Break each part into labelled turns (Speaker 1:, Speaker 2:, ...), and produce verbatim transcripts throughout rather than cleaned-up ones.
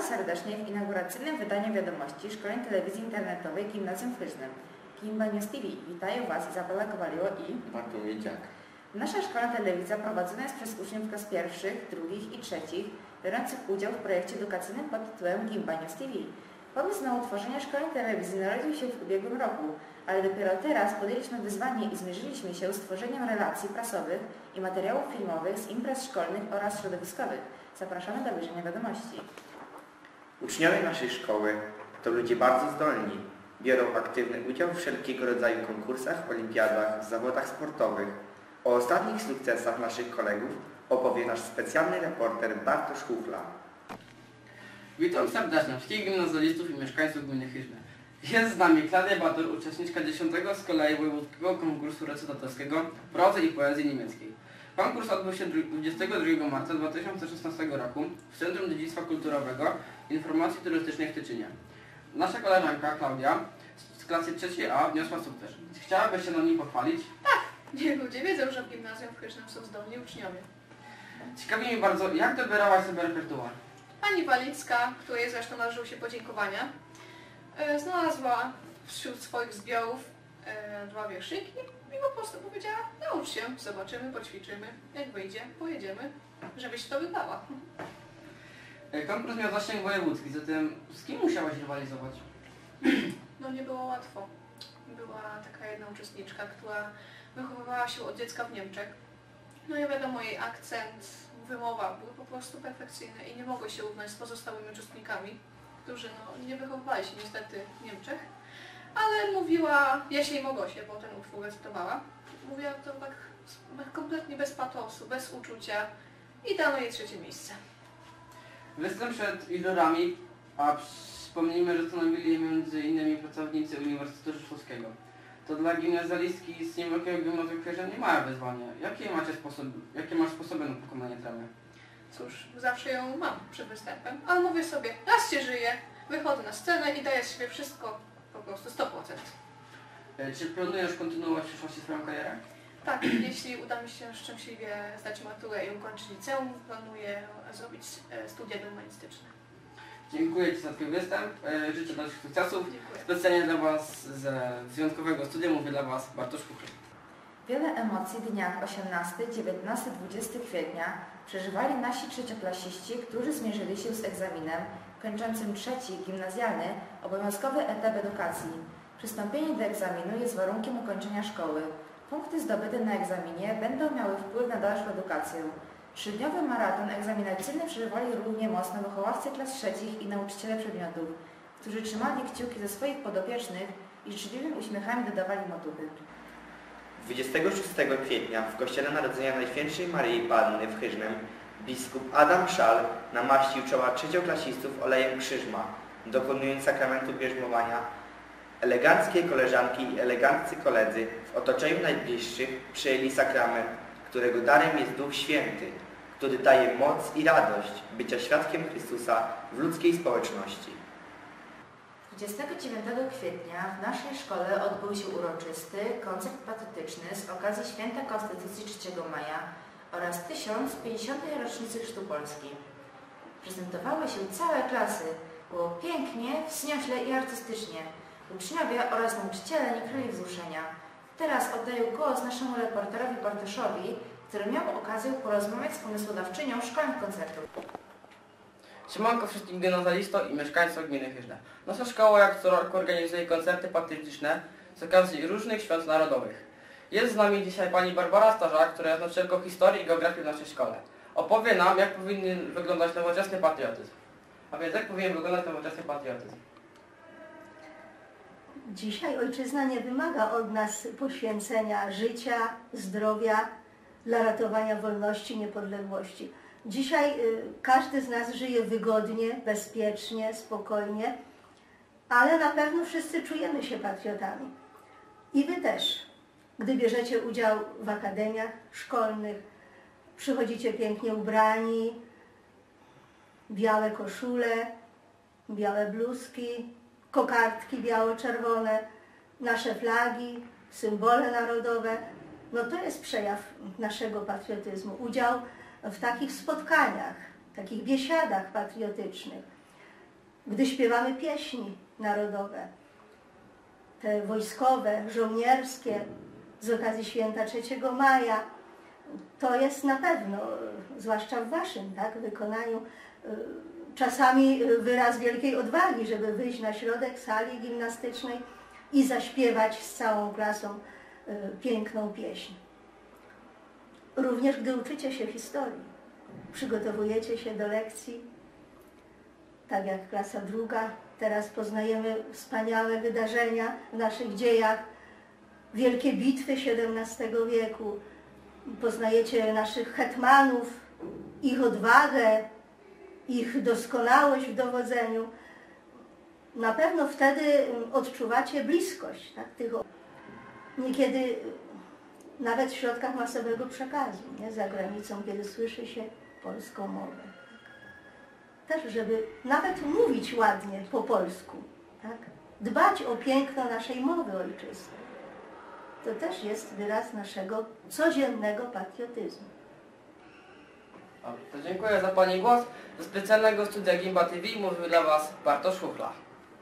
Speaker 1: serdecznie w inauguracyjnym wydaniu wiadomości Szkolnej Telewizji Internetowej Gimnazjum w Hyżnem. Gimba News T V. Witają Was Izabela Kowalio i
Speaker 2: Bartłomiej Dziak.
Speaker 1: Nasza szkolna telewizja prowadzona jest przez uczniów klas pierwszych, drugich i trzecich, biorących udział w projekcie edukacyjnym pod tytułem Gimba News T V. Pomysł na utworzenie szkolnej telewizji narodził się w ubiegłym roku, ale dopiero teraz podjęliśmy wyzwanie i zmierzyliśmy się z tworzeniem relacji prasowych i materiałów filmowych z imprez szkolnych oraz środowiskowych. Zapraszamy do obejrzenia wiadomości.
Speaker 2: Uczniowie naszej szkoły to ludzie bardzo zdolni. Biorą aktywny udział w wszelkiego rodzaju konkursach, olimpiadach, zawodach sportowych. O ostatnich sukcesach naszych kolegów opowie nasz specjalny reporter Bartosz Chuchla.
Speaker 3: Witam serdecznie wszystkich gimnazjalistów i mieszkańców gminy Hyżne. Jest z nami Klaudia Bator, uczestniczka dziesiątego z kolei wojewódzkiego konkursu recytatorskiego prozy i poezji niemieckiej. Konkurs odbył się dwudziestego drugiego marca dwa tysiące szesnastego roku w Centrum Dziedzictwa Kulturowego Informacji Turystycznej w Tyczynie. Nasza koleżanka Klaudia z klasy trzeciej A wniosła sukces. Chciałabyś się na nim pochwalić?
Speaker 4: Tak! Niech ludzie wiedzą, że w gimnazjum w Hyżnem są zdolni uczniowie.
Speaker 3: Ciekawi mnie bardzo, jak dobierałaś sobie repertuar?
Speaker 4: Pani Walicka, której zresztą należą się podziękowania, e, znalazła wśród swoich zbiorów e, dwa wierszyki i po prostu powiedziała: naucz się, zobaczymy, poćwiczymy, jak wyjdzie, pojedziemy, żebyś to wydała.
Speaker 3: Konkurs miał zasięg wojewódzki, zatem z kim musiałaś rywalizować?
Speaker 4: No nie było łatwo. Była taka jedna uczestniczka, która wychowywała się od dziecka w Niemczech. No i wiadomo, jej akcent, wymowa były po prostu perfekcyjne i nie mogły się równać z pozostałymi uczestnikami, którzy no, nie wychowywali się niestety w Niemczech, ale mówiła Jasiej Mogosie, bo ten utwór recytowała. Mówiła to tak kompletnie bez patosu, bez uczucia i dano jej trzecie miejsce.
Speaker 3: Występ przed jurorami, a wspomnijmy, że stanowili je między innymi pracownicy Uniwersytetu Rzeszowskiego. To dla gimnazjalistki z niewielkiego gimnazjum w Hyżnie nie małe wyzwanie. Jakie macie sposoby, jakie masz sposoby na pokonanie tremy?
Speaker 4: Cóż, zawsze ją mam przed występem, ale mówię sobie, raz się żyje, wychodzę na scenę i daję z siebie wszystko, po prostu sto procent.
Speaker 3: Czy planujesz kontynuować w przyszłości swoją karierę?
Speaker 4: Tak, jeśli uda mi się szczęśliwie zdać maturę i ukończyć liceum, planuję zrobić studia humanistyczne.
Speaker 3: Dziękuję Ci za Twój występ, życzę dalszych sukcesów.
Speaker 4: Dziękuję.
Speaker 3: Specjalnie dla Was ze wyjątkowego studia mówię dla Was Bartosz Chuchla.
Speaker 1: Wiele emocji w dniach osiemnastego, dziewiętnastego, dwudziestego kwietnia przeżywali nasi trzecioklasiści, którzy zmierzyli się z egzaminem kończącym trzeci gimnazjalny obowiązkowy etap edukacji. Przystąpienie do egzaminu jest warunkiem ukończenia szkoły. Punkty zdobyte na egzaminie będą miały wpływ na dalszą edukację. Trzydniowy maraton egzaminacyjny przeżywali równie mocno wychowawcy klas trzecich i nauczyciele przedmiotów, którzy trzymali kciuki ze swoich podopiecznych i życzliwymi uśmiechami dodawali motuchy.
Speaker 2: dwudziestego szóstego kwietnia w Kościele Narodzenia Najświętszej Maryi Panny w Hyżnem biskup Adam Szal namaścił czoła trzecioklasistów olejem krzyżma, dokonując sakramentu bierzmowania. Eleganckie koleżanki i eleganccy koledzy w otoczeniu najbliższych przyjęli sakrament, którego darem jest Duch Święty, który daje moc i radość bycia świadkiem Chrystusa w ludzkiej społeczności.
Speaker 1: dwudziestego dziewiątego kwietnia w naszej szkole odbył się uroczysty koncert patriotyczny z okazji Święta Konstytucji trzeciego maja oraz tysiąc pięćdziesiątej rocznicy Chrztu Polski. Prezentowały się całe klasy. Było pięknie, wzniośle i artystycznie. Uczniowie oraz nauczyciele nie kryli wzruszenia. Teraz oddaję głos naszemu reporterowi Bartoszowi, który miał okazję porozmawiać z pomysłodawczynią szkolnych koncertów.
Speaker 3: Siemanko wszystkim gimnazjalistom i mieszkańcom gminy Hyżne. Nasza szkoła jak co roku organizuje koncerty patriotyczne z okazji różnych świąt narodowych. Jest z nami dzisiaj pani Barbara Starzak, która jest nauczycielką historii i geografii w naszej szkole. Opowie nam, jak powinien wyglądać nowoczesny patriotyzm. A więc jak powinien wyglądać nowoczesny patriotyzm?
Speaker 5: Dzisiaj ojczyzna nie wymaga od nas poświęcenia życia, zdrowia dla ratowania wolności, niepodległości. Dzisiaj y, każdy z nas żyje wygodnie, bezpiecznie, spokojnie, ale na pewno wszyscy czujemy się patriotami. I wy też, gdy bierzecie udział w akademiach szkolnych, przychodzicie pięknie ubrani, białe koszule, białe bluzki, kokardki biało-czerwone, nasze flagi, symbole narodowe. No to jest przejaw naszego patriotyzmu. Udział w takich spotkaniach, takich biesiadach patriotycznych. gdy śpiewamy pieśni narodowe, te wojskowe, żołnierskie, z okazji święta trzeciego maja, to jest na pewno, zwłaszcza w waszym tak, wykonaniu, czasami wyraz wielkiej odwagi, żeby wyjść na środek sali gimnastycznej i zaśpiewać z całą klasą piękną pieśń. Również gdy uczycie się historii, przygotowujecie się do lekcji, tak jak klasa druga, teraz poznajemy wspaniałe wydarzenia w naszych dziejach, wielkie bitwy siedemnastego wieku, poznajecie naszych hetmanów, ich odwagę, ich doskonałość w dowodzeniu. Na pewno wtedy odczuwacie bliskość tak, tych osób. Niekiedy nawet w środkach masowego przekazu, nie, za granicą, kiedy słyszy się polską mowę. Też, żeby nawet mówić ładnie po polsku, tak? Dbać o piękno naszej mowy ojczystej. To też jest wyraz naszego codziennego patriotyzmu.
Speaker 3: Dobrze, to dziękuję za Pani głos. Do specjalnego studia Gimba T V mówił dla Was Bartosz Chuchla.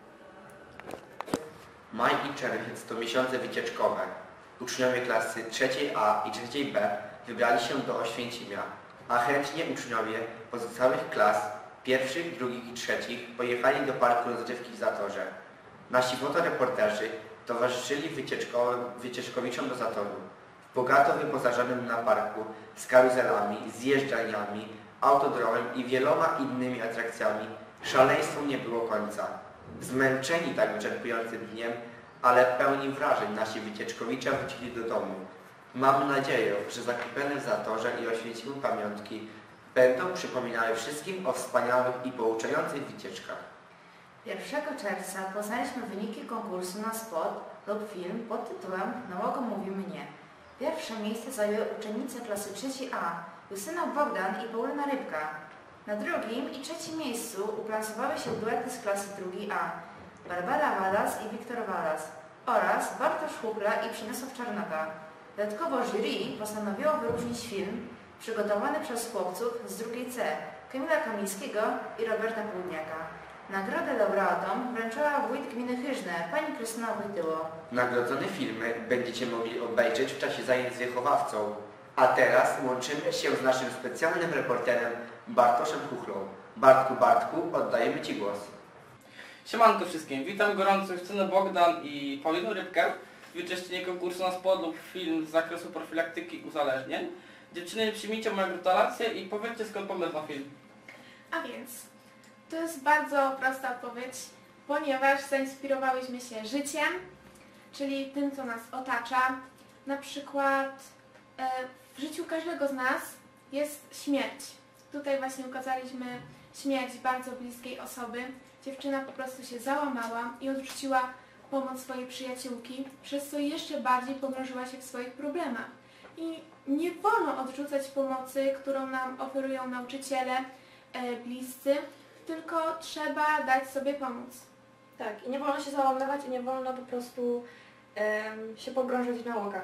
Speaker 2: Maj i czerwiec to miesiące wycieczkowe. Uczniowie klasy trzeciej A i trzeciej B wybrali się do Oświęcimia, a chętnie uczniowie pozostałych klas pierwszych, drugich i trzecich pojechali do parku rozrywki w Zatorze. Nasi fotoreporterzy towarzyszyli wycieczkowiczom do Zatoru, w bogato wyposażonym na parku z karuzelami, zjeżdżalniami, autodromem i wieloma innymi atrakcjami. Szaleństwu nie było końca. Zmęczeni tak wyczerpującym dniem, ale pełni wrażeń nasi wycieczkowicze wrócili do domu. Mam nadzieję, że zakupione w Zatorze i Oświęcimiu pamiątki będą przypominały wszystkim o wspaniałych i pouczających wycieczkach.
Speaker 1: pierwszego czerwca poznaliśmy wyniki konkursu na spot lub film pod tytułem Nałogą mówimy nie. Pierwsze miejsce zajęły uczennice klasy trzeciej A, Justyna Bogdan i Paulina Rybka. Na drugim i trzecim miejscu uplasowały się duety z klasy drugiej A, Barbara Walas i Wiktor Walas oraz Bartosz Chuchla i Przemysław Czarnota. Dodatkowo jury postanowiło wyróżnić film przygotowany przez chłopców z drugiej C, Kamila Kamińskiego i Roberta Płudniaka. Nagrodę laureatom wręczyła wójt gminy Hyżne, pani Krystyna Wojtyło.
Speaker 2: Nagrodzone filmy będziecie mogli obejrzeć w czasie zajęć z wychowawcą. A teraz łączymy się z naszym specjalnym reporterem Bartoszem Chuchlą. Bartku, Bartku, oddajemy Ci głos.
Speaker 3: Siemanko wszystkim, witam gorąco Justynę Bogdan i Paulinę Rybkę w uczestniczeniu konkursu na spot lub film z zakresu profilaktyki uzależnień. Dziewczyny, przyjmijcie moją gratulację i powiedzcie, skąd pomysł na film.
Speaker 6: A więc, to jest bardzo prosta odpowiedź, ponieważ zainspirowałyśmy się życiem, czyli tym, co nas otacza. Na przykład e, w życiu każdego z nas jest śmierć. Tutaj właśnie ukazaliśmy śmierć bardzo bliskiej osoby. Dziewczyna po prostu się załamała i odrzuciła pomoc swojej przyjaciółki, przez co jeszcze bardziej pogrążyła się w swoich problemach. I nie wolno odrzucać pomocy, którą nam oferują nauczyciele, e, bliscy, tylko trzeba dać sobie pomóc.
Speaker 7: Tak, i nie wolno się załamywać i nie wolno po prostu em, się pogrążać w nałogach.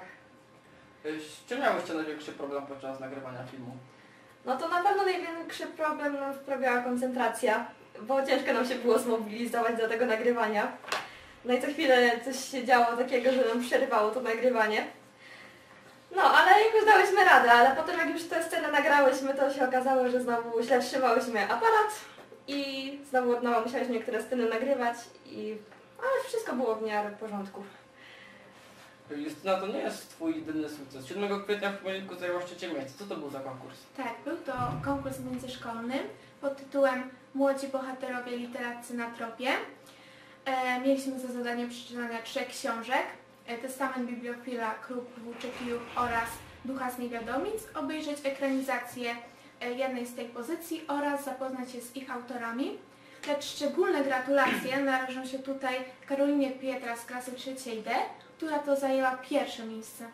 Speaker 3: Z czym miałyście największy problem podczas nagrywania filmu?
Speaker 7: No to na pewno największy problem nam sprawiała koncentracja, bo ciężko nam się było zmobilizować do tego nagrywania. No i co chwilę coś się działo takiego, że nam przerywało to nagrywanie. No, ale jakoś dałyśmy radę, ale potem jak już tę scenę nagrałyśmy, to się okazało, że znowu źle trzymałyśmy aparat i znowu od nowa musiałyśmy niektóre sceny nagrywać, i... ale wszystko było w miarę w porządku.
Speaker 3: Justyna, to nie jest Twój jedyny sukces. siódmego kwietnia w Chmielniku zajęłaś trzecie miejsce. Co to był za konkurs?
Speaker 6: Tak, był to konkurs międzyszkolny pod tytułem Młodzi bohaterowie literaccy na tropie. E, mieliśmy za zadanie przeczytania trzech książek. E, Testament bibliofila Kruk Włóczykijów oraz Ducha z Niewiadomic, obejrzeć ekranizację e, jednej z tej pozycji oraz zapoznać się z ich autorami. Lecz szczególne gratulacje należą się tutaj Karolinie Pietra z klasy trzeciej D, która to zajęła pierwsze miejsce.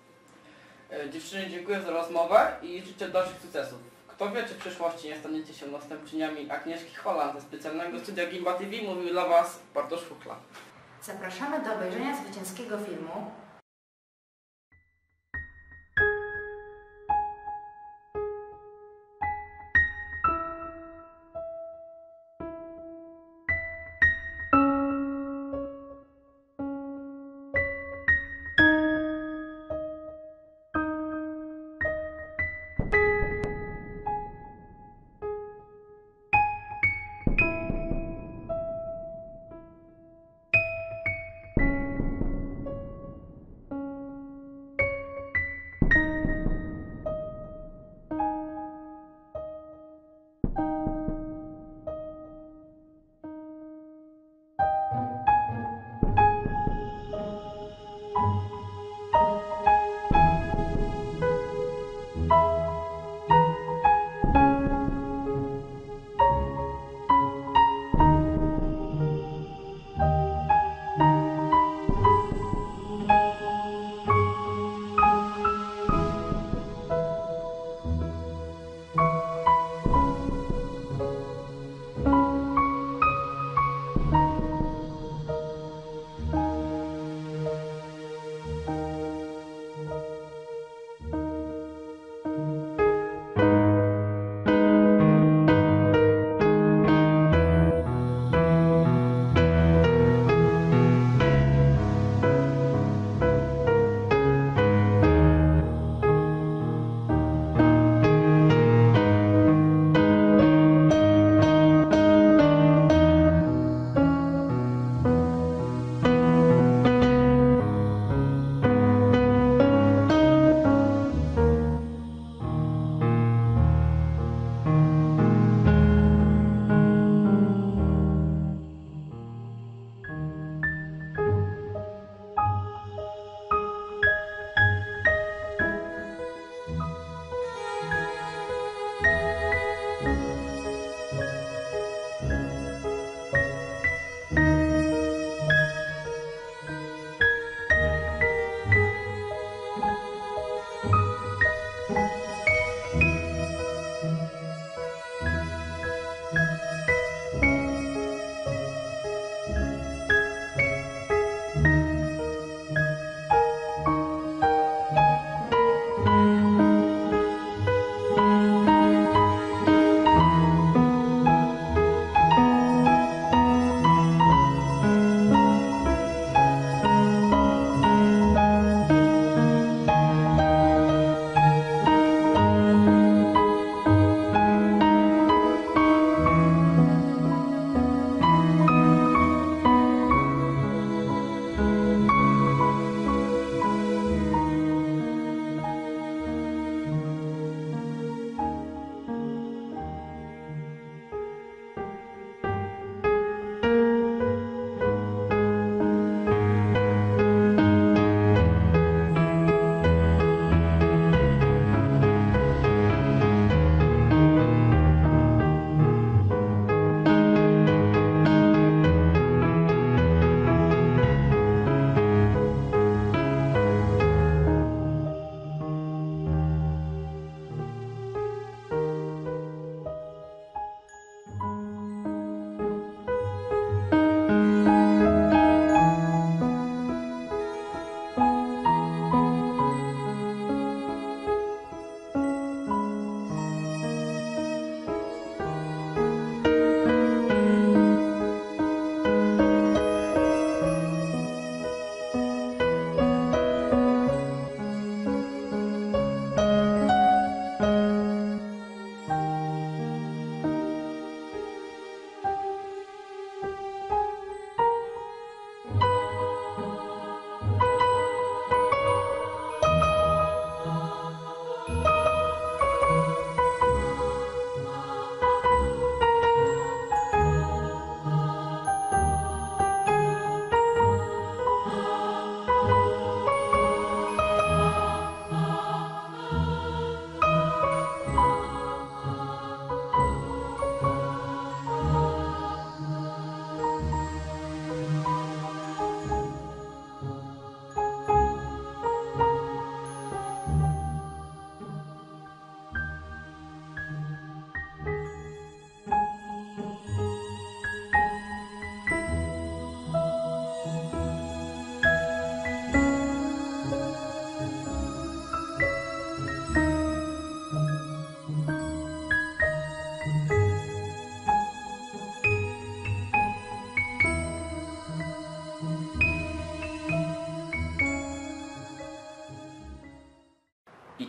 Speaker 3: E, dziewczyny, dziękuję za rozmowę i życzę dalszych sukcesów. Kto wie, czy w przyszłości nie staniecie się następczyniami Agnieszki Holland ze specjalnego studia Gimba T V, mówił dla Was Bartosz Chuchla.
Speaker 1: Zapraszamy do obejrzenia zwycięskiego filmu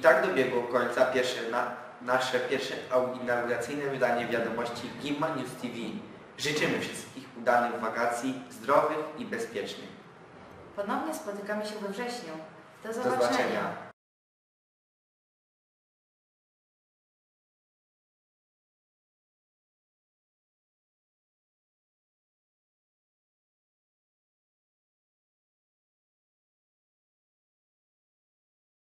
Speaker 2: tak dobiegło końca pierwsze na, nasze pierwsze inauguracyjne wydanie wiadomości Gimma News T V. Życzymy wszystkich udanych wakacji, zdrowych i bezpiecznych.
Speaker 1: Ponownie spotykamy się we wrześniu. Do
Speaker 2: Do
Speaker 1: zobaczenia.
Speaker 2: zobaczenia.